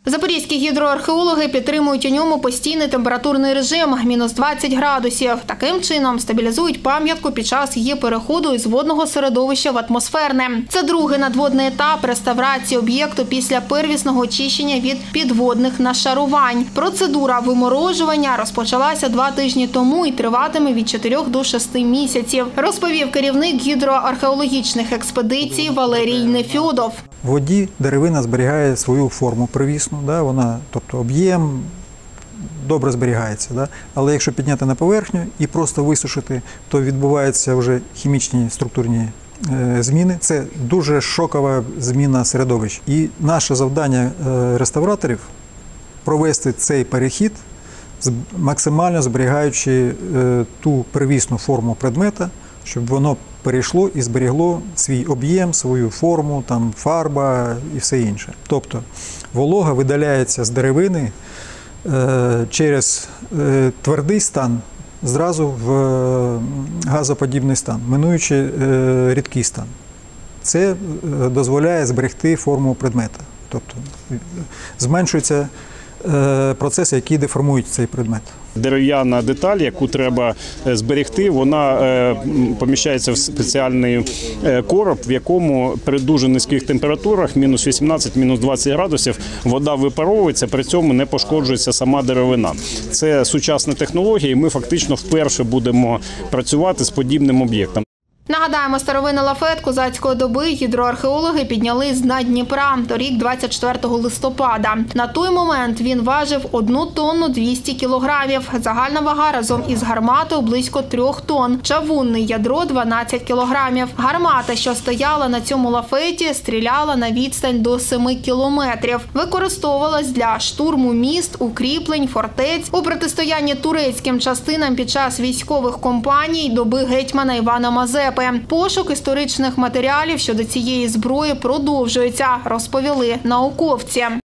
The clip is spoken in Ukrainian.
Запорізькі гідроархеологи підтримують у ньому постійний температурний режим – мінус 20 градусів. Таким чином стабілізують пам'ятку під час її переходу із водного середовища в атмосферне. Це другий надводний етап реставрації об'єкту після первісного очищення від підводних нашарувань. Процедура виморожування розпочалася 2 тижні тому і триватиме від 4 до 6 місяців, розповів керівник гідроархеологічних експедицій Валерій Нефьодов. В воді деревина зберігає свою форму первісну, вона, тобто об'єм добре зберігається. Але якщо підняти на поверхню і просто висушити, то відбуваються вже хімічні структурні зміни. Це дуже шокова зміна середовища. І наше завдання реставраторів – провести цей перехід, максимально зберігаючи ту первісну форму предмета, щоб воно перейшло і зберігло свій об'єм, свою форму, там, фарба і все інше. Тобто волога видаляється з деревини через твердий стан зразу в газоподібний стан, минуючи рідкий стан. Це дозволяє зберегти форму предмета. Тобто зменшуються процеси, які деформують цей предмет. Дерев'яна деталь, яку треба зберегти, вона поміщається в спеціальний короб, в якому при дуже низьких температурах, мінус 18, мінус 20 градусів, вода випаровується, при цьому не пошкоджується сама деревина. Це сучасна технологія, і ми фактично вперше будемо працювати з подібним об'єктом. Нагадаємо, старовинний лафет козацької доби гідроархеологи підняли з дна Дніпра торік 24 листопада. На той момент він важив 1 тонну 200 кілограмів. Загальна вага разом із гарматою близько 3 тонн. Чавунне ядро – 12 кілограмів. Гармата, що стояла на цьому лафеті, стріляла на відстань до 7 кілометрів. Використовувалась для штурму міст, укріплень, фортець, у протистоянні турецьким частинам під час військових кампаній доби гетьмана Івана Мазепи. Пошук історичних матеріалів щодо цієї зброї продовжується, розповіли науковці.